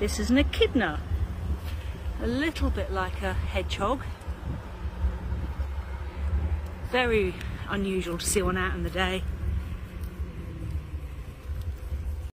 This is an echidna, a little bit like a hedgehog. Very unusual to see one out in the day.